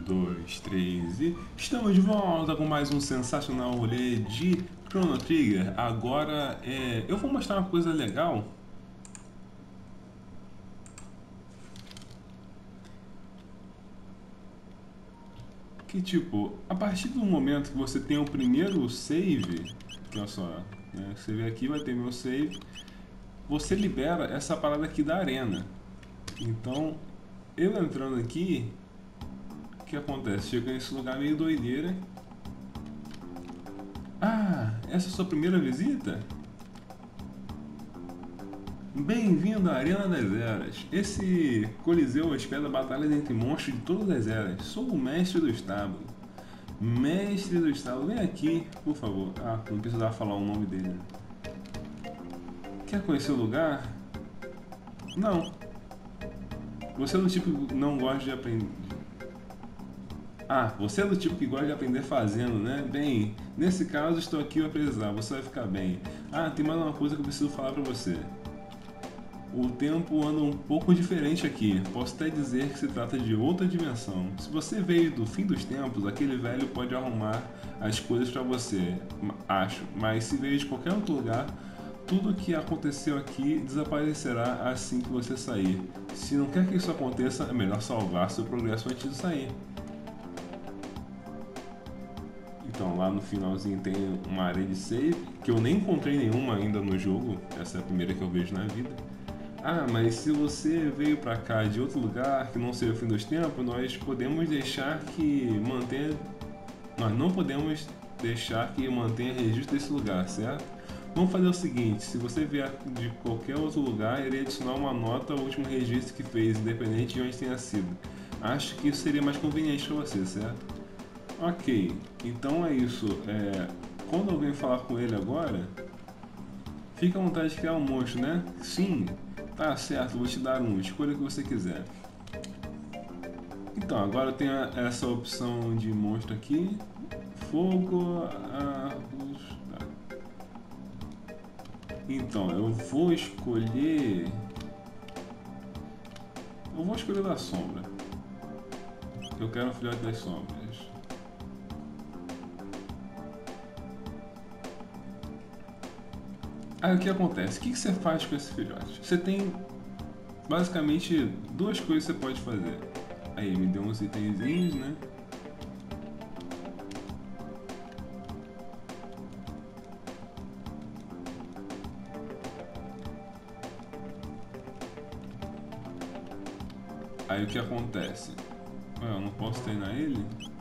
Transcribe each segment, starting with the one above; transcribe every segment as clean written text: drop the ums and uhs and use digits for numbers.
2, 3 e estamos de volta com mais um sensacional rolê de Chrono Trigger. Agora eu vou mostrar uma coisa legal. Que tipo, a partir do momento que você tem o primeiro save, que olha só, né, você vê aqui, vai ter meu save, você libera essa parada aqui da arena. Então, eu entrando aqui, o que acontece? Chega nesse lugar meio doideira. Ah, essa é a sua primeira visita? Bem-vindo à Arena das Eras. Esse coliseu hospeda batalhas entre monstros de todas as eras. Sou o mestre do estábulo. Mestre do estábulo, vem aqui, por favor. Ah, não precisava falar o nome dele. Quer conhecer o lugar? Não. Você é do tipo que não gosta de aprender. Ah, você é do tipo que gosta de aprender fazendo, né? Bem, nesse caso estou aqui para precisar, você vai ficar bem. Ah, tem mais uma coisa que eu preciso falar para você. O tempo anda um pouco diferente aqui. Posso até dizer que se trata de outra dimensão. Se você veio do fim dos tempos, aquele velho pode arrumar as coisas para você, acho. Mas se veio de qualquer outro lugar, tudo que aconteceu aqui desaparecerá assim que você sair. Se não quer que isso aconteça, é melhor salvar seu progresso antes de sair. Então lá no finalzinho tem uma área de save, que eu nem encontrei nenhuma ainda no jogo. Essa é a primeira que eu vejo na vida. Ah, mas se você veio pra cá de outro lugar que não seja o fim dos tempos, nós podemos deixar que mantenha. Nós não podemos deixar que mantenha registro desse lugar, certo? Vamos fazer o seguinte: se você vier de qualquer outro lugar, irei adicionar uma nota ao último registro que fez, independente de onde tenha sido. Acho que isso seria mais conveniente para você, certo? Ok, então é isso. Quando eu venho falar com ele agora, fica à vontade de criar um monstro, né? Sim. Tá certo, vou te dar um, escolha o que você quiser. Então, agora eu tenho essa opção de monstro aqui. Fogo, arroz... Então, eu vou escolher... Eu vou escolher da sombra. Eu quero um filhote das sombras. Aí o que acontece? O que você faz com esse filhote? Você tem basicamente duas coisas que você pode fazer. Aí me deu uns itenzinhos, né? Aí o que acontece? Eu não posso treinar ele?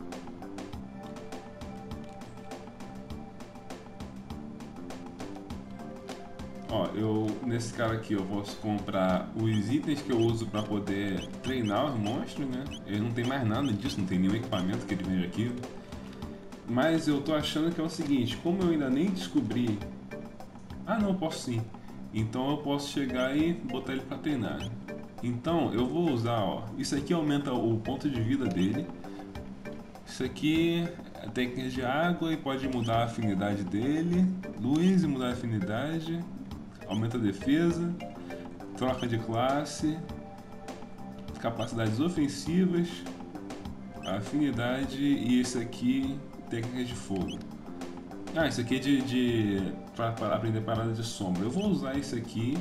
Ó, nesse cara aqui eu posso comprar os itens que eu uso para poder treinar os monstros, né? Ele não tem mais nada disso, não tem nenhum equipamento que ele vende aqui. Mas eu tô achando que é o seguinte, como eu ainda nem descobri... Ah não, eu posso sim. Então eu posso chegar e botar ele para treinar. Então eu vou usar, ó, isso aqui aumenta o ponto de vida dele. Isso aqui é técnica de água e pode mudar a afinidade dele. Luz e mudar a afinidade. Aumenta a defesa, troca de classe, capacidades ofensivas, afinidade e esse aqui, técnica de fogo. Ah, isso aqui é para aprender parada de sombra. Eu vou usar isso aqui.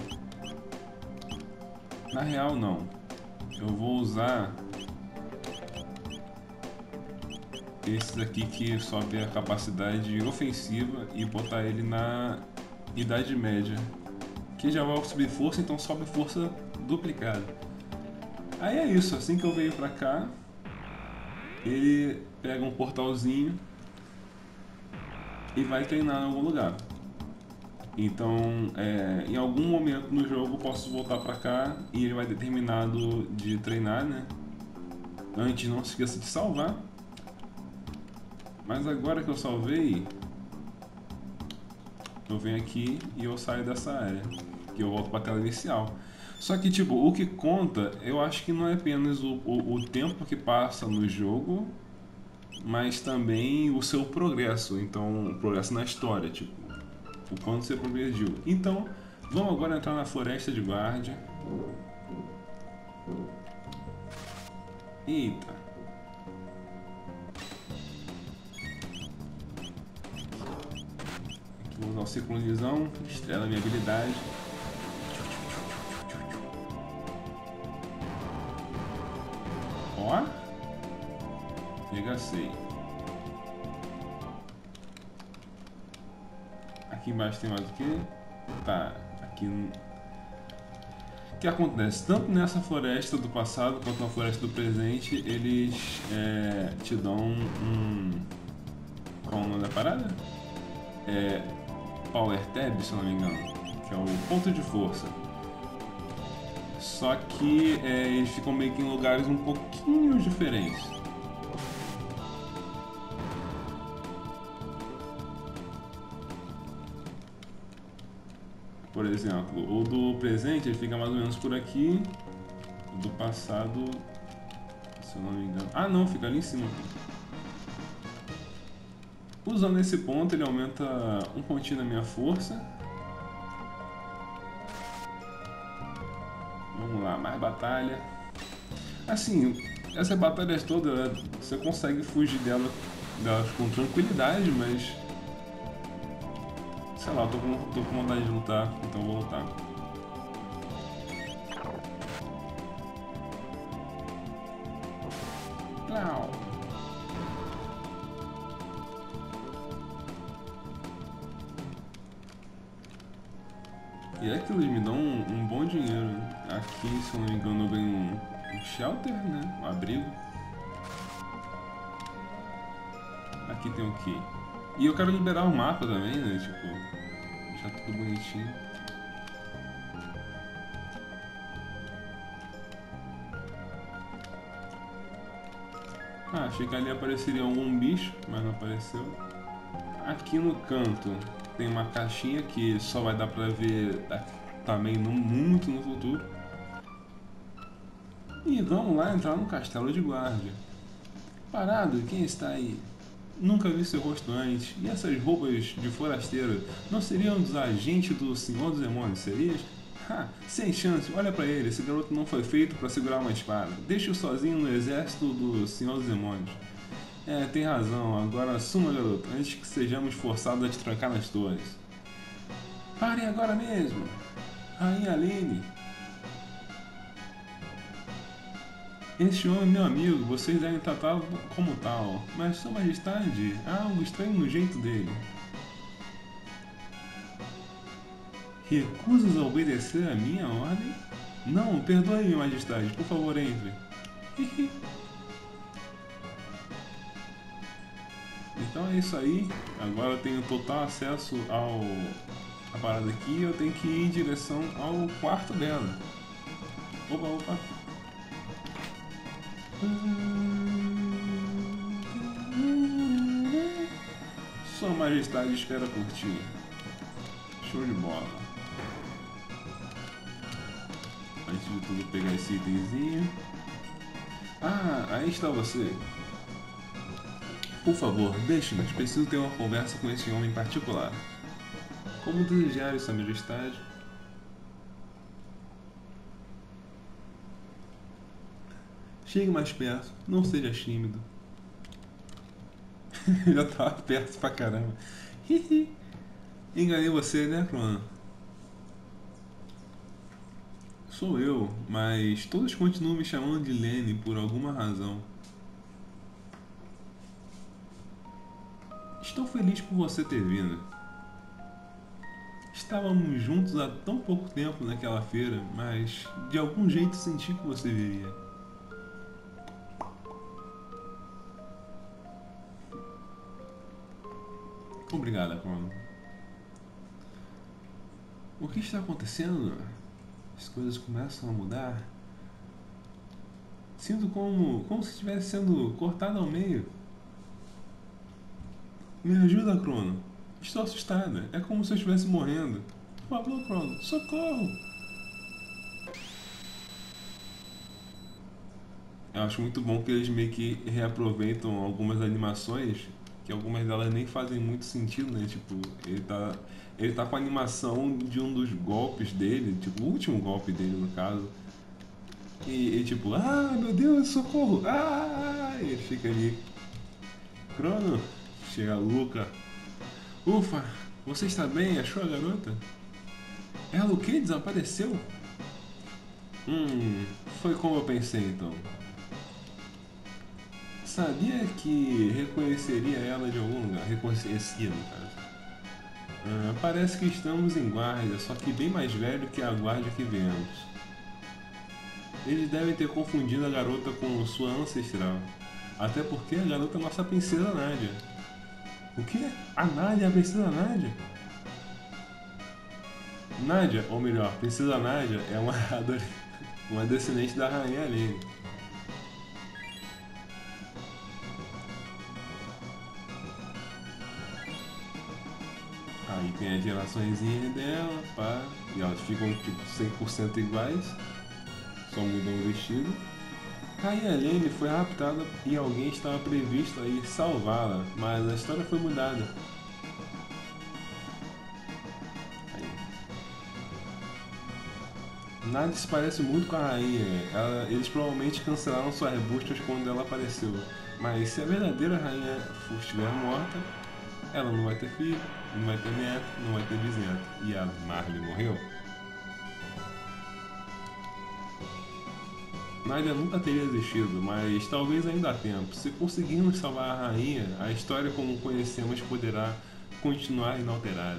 Na real não. Eu vou usar esse daqui que sobe a capacidade ofensiva e botar ele na Idade Média, que já vai subir força, então sobe força duplicada. Aí é isso, assim que eu venho pra cá, ele pega um portalzinho e vai treinar em algum lugar. Então, em algum momento no jogo eu posso voltar pra cá e ele vai ter terminado de treinar, né? Antes, não se esqueça de salvar. Mas agora que eu salvei, eu venho aqui e eu saio dessa área, que eu volto para a tela inicial. Só que tipo, o que conta, eu acho que não é apenas o tempo que passa no jogo, mas também o seu progresso. Então, o progresso na história, tipo, o quanto você progrediu. Então, vamos agora entrar na Floresta de Guardia. Eita. Vou usar o ciclo de visão, estrela minha habilidade. Ó. Regacei. Aqui embaixo tem mais o que? Tá, aqui. O que acontece? Tanto nessa floresta do passado quanto na floresta do presente, eles te dão um. Qual é o nome da parada? Power Tab, se eu não me engano, que é o ponto de força. Só que eles ficam meio que em lugares um pouquinho diferentes. Por exemplo, o do presente ele fica mais ou menos por aqui. O do passado, se eu não me engano... Ah não, fica ali em cima. Usando esse ponto ele aumenta um pontinho na minha força. Vamos lá, mais batalha. Assim, essas batalhas todas você consegue fugir delas com tranquilidade, mas... Sei lá, eu tô com vontade de lutar, então eu vou lutar. Não. E é que eles me dão um bom dinheiro. Aqui, se eu não me engano, eu ganho um shelter, né? Um abrigo. Aqui tem o quê? E eu quero liberar o mapa também, né? Tipo, deixar tudo bonitinho. Ah, achei que ali apareceria algum bicho, mas não apareceu. Aqui no canto tem uma caixinha que só vai dar pra ver também muito no futuro. E vamos lá entrar no castelo de guarda. Parado, quem está aí? Nunca vi seu rosto antes. E essas roupas de forasteiro não seriam dos agentes do Senhor dos Demônios, serias? Ha, sem chance, olha pra ele, esse garoto não foi feito pra segurar uma espada. Deixe-o sozinho no exército do Senhor dos Demônios. Tem razão, agora assuma, garoto, antes que sejamos forçados a te trancar nas torres. Parem agora mesmo! Rainha Aline! Este homem é meu amigo, vocês devem tratá-lo como tal, mas Sua Majestade, há algo estranho no jeito dele. Recusas a obedecer a minha ordem? Não, perdoe, minha Majestade, por favor, entre. Então é isso aí, agora eu tenho total acesso a parada aqui e eu tenho que ir em direção ao quarto dela. Opa, opa. Sua Majestade espera por ti. Show de bola. Antes de tudo pegar esse itemzinho. Ah, aí está você. Por favor, deixe-nos. Preciso ter uma conversa com esse homem em particular. Como desejar, Sua Majestade? Chegue mais perto, não seja tímido. Já tava perto pra caramba. Enganei você, né, Crono? Sou eu, mas todos continuam me chamando de Lenny por alguma razão. Estou feliz por você ter vindo. Estávamos juntos há tão pouco tempo naquela feira, mas de algum jeito senti que você viria. Obrigada, Crono. O que está acontecendo? As coisas começam a mudar. Sinto como se estivesse sendo cortado ao meio. Me ajuda, Crono. Estou assustada. É como se eu estivesse morrendo. Por favor, Crono. Socorro! Eu acho muito bom que eles meio que reaproveitam algumas animações, que algumas delas nem fazem muito sentido, né? Tipo, ele tá com a animação de um dos golpes dele, tipo, o último golpe dele, no caso. E tipo, ah, meu Deus, socorro! Ah! E ele fica ali. Crono! Chega a Luca. Ufa! Você está bem? Achou a garota? Ela o quê? Desapareceu? Foi como eu pensei então. Sabia que reconheceria ela de algum lugar? Reconhecia, no caso. Parece que estamos em guarda, só que bem mais velho que a guarda que viemos. Eles devem ter confundido a garota com sua ancestral. Até porque a garota é nossa princesa Nádia. O quê? A Nádia é a princesa Nádia? Nádia, ou melhor, princesa Nádia é uma descendente da rainha Aline. Aí tem as geraçõezinhas dela, pá, e elas ficam tipo 100% iguais, só mudam o vestido. Rainha Helene foi raptada e alguém estava previsto a ir salvá-la, mas a história foi mudada. Aí. Nada se parece muito com a rainha, eles provavelmente cancelaram suas buscas quando ela apareceu. Mas se a verdadeira rainha estiver morta, ela não vai ter filho, não vai ter neto, não vai ter bisneto. E a Marley morreu? Nádia nunca teria existido, mas talvez ainda há tempo. Se conseguirmos salvar a rainha, a história como conhecemos poderá continuar inalterada.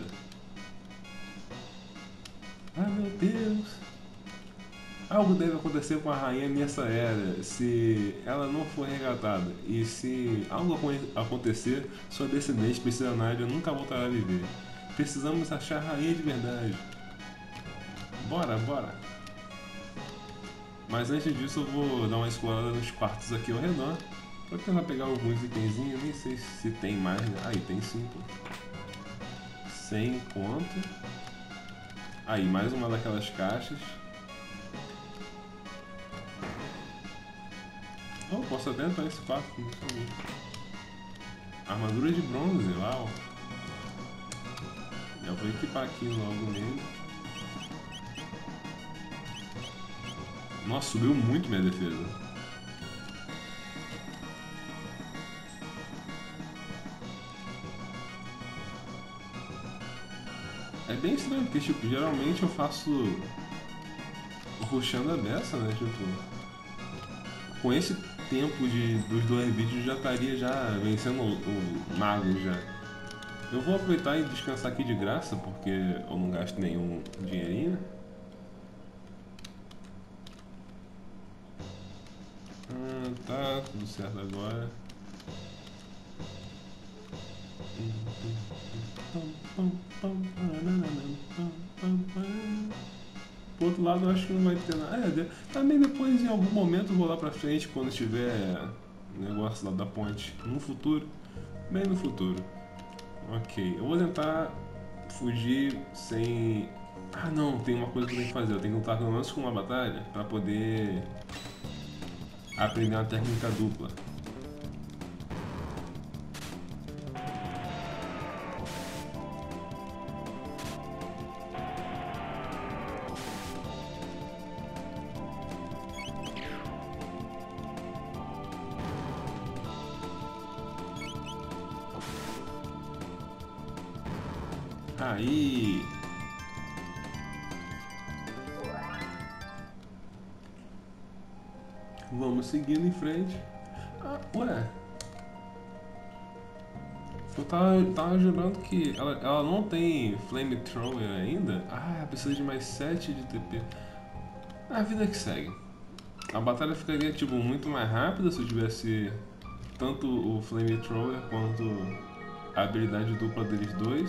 Ah, meu Deus! Algo deve acontecer com a rainha nessa era se ela não for resgatada. E se algo acontecer, sua descendente, Princesa Nádia, nunca voltará a viver. Precisamos achar a rainha de verdade. Bora, bora! Mas antes disso eu vou dar uma explorada nos quartos aqui ao redor. Pra tentar pegar alguns itenzinhos, nem sei se tem mais, né? Aí tem 5. 100 conto. Aí, mais uma daquelas caixas. Oh, posso até entrar nesse quarto, não sabia. Armadura de bronze, uau. Já vou equipar aqui logo nele. Nossa, subiu muito minha defesa. É bem estranho, porque tipo, geralmente eu faço rushando a beça, né? Tipo, com esse tempo dos 2 vídeos já estaria já vencendo o mago já. Eu vou aproveitar e descansar aqui de graça, porque eu não gasto nenhum dinheirinho. Tá tudo certo agora. Pro outro lado eu acho que não vai ter nada. Também depois em algum momento eu vou lá pra frente quando tiver negócio lá da ponte. No futuro. Bem no futuro. Ok. Eu vou tentar fugir sem. Ah não, tem uma coisa que eu tenho que fazer. Eu tenho que lutar pelo menos com uma batalha pra poder aprender uma técnica dupla. Aí. Vamos seguindo em frente. Ué. Eu tava jurando que ela não tem Flamethrower ainda. Precisa de mais 7 de TP. A vida que segue. A batalha ficaria tipo muito mais rápida se eu tivesse tanto o Flamethrower quanto a habilidade dupla deles dois.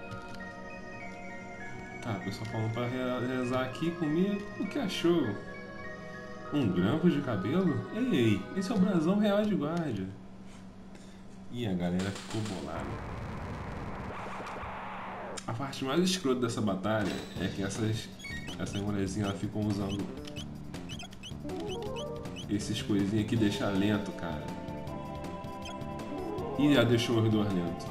Tá, o pessoal falando pra rezar aqui comigo. O que achou? Um grampo de cabelo? Ei, esse é o brasão real de guarda. E a galera ficou bolada. A parte mais escrota dessa batalha é que essas mulherzinhas ficam usando esses coisinhas que deixam lento, cara. E já deixou os dois lentos.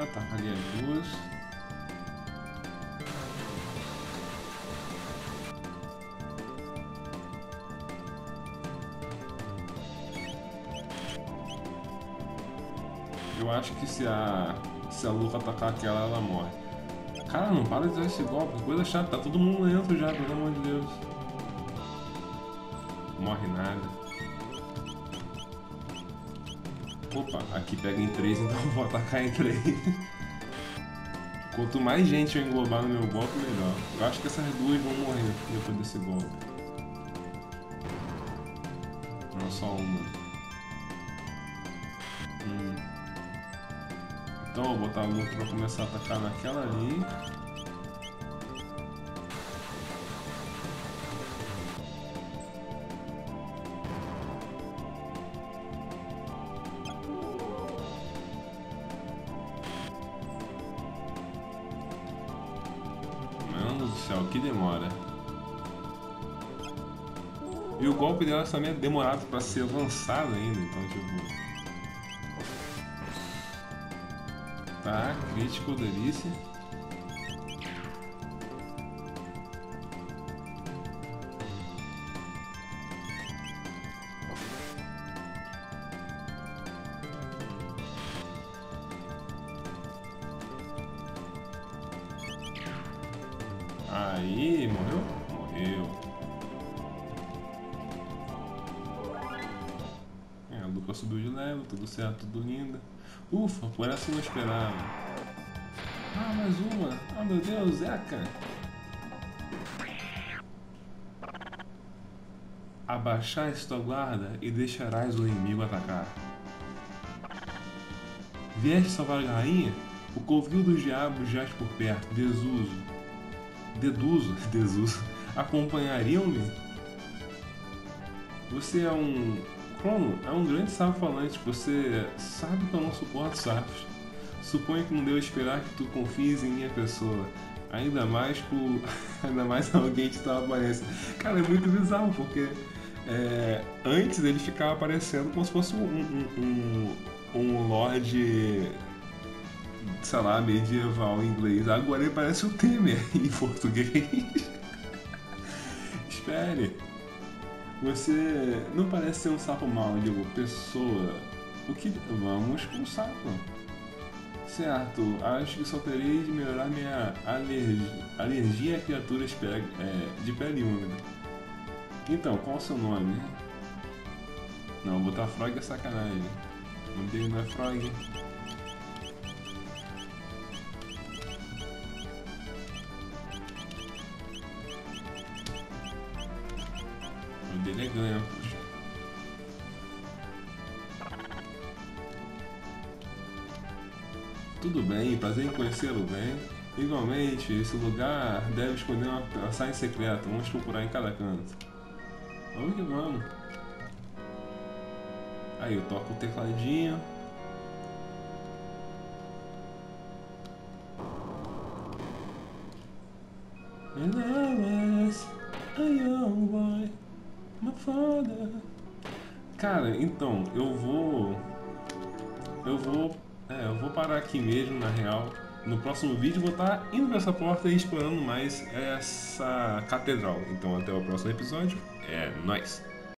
atacar ali as duas. Eu acho que se a Luca atacar aquela, ela morre. Cara, não para de usar esse golpe, coisa chata, tá todo mundo lento já, pelo amor de Deus. Morre nada. Opa, aqui pega em 3, então eu vou atacar em 3. Quanto mais gente eu englobar no meu golpe, melhor. Eu acho que essas duas vão morrer depois desse golpe. Não, só uma. Então eu vou botar a Luca pra começar a atacar naquela ali. Mano do céu, que demora. E o golpe dela também é demorado pra ser lançado ainda, então tipo... Tá, crítico, delícia. Aí, morreu? Morreu. A Luca subiu de level, tudo certo, tudo lindo. Ufa, por essa eu não esperava. Ah, mais uma! Ah, meu Deus, Zeca! Abaixaste tua guarda e deixarás o inimigo atacar. Vieste salvar a rainha? O covil dos diabos jaz por perto, desuso, acompanhariam-me? Você é um... Crono, é um grande sábio falante, você sabe que eu não suporto sábios. Suponho que não devo esperar que tu confies em minha pessoa. Ainda mais alguém de tal aparência. Cara, é muito bizarro, porque antes ele ficava aparecendo como se fosse um lorde, sei lá, medieval em inglês. Agora ele parece o Temer em português. Espere. Você não parece ser um sapo mau, eu digo, pessoa. Vamos com o sapo. Certo, acho que só terei de melhorar minha alergia a criaturas de pele úmida. Então, qual é o seu nome? Não, botar Frog é sacanagem. O nome dele não é Frog. O nome dele é Ganha, poxa. Tudo bem, prazer em conhecê-lo, bem. Igualmente, esse lugar deve esconder uma passagem secreta. Vamos procurar em cada canto. Vamos que vamos. Aí eu toco o tecladinho. And I was a young boy, my father. Cara, então, eu vou parar aqui mesmo, na real. No próximo vídeo vou estar indo pra essa porta e explorando mais essa catedral. Então até o próximo episódio. É nóis!